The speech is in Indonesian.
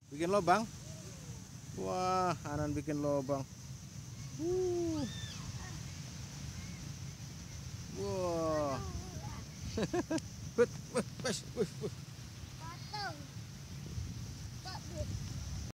Bikin lubang. Wah, Anan bikin lubang. Wah. Wih, wih, wih, wih.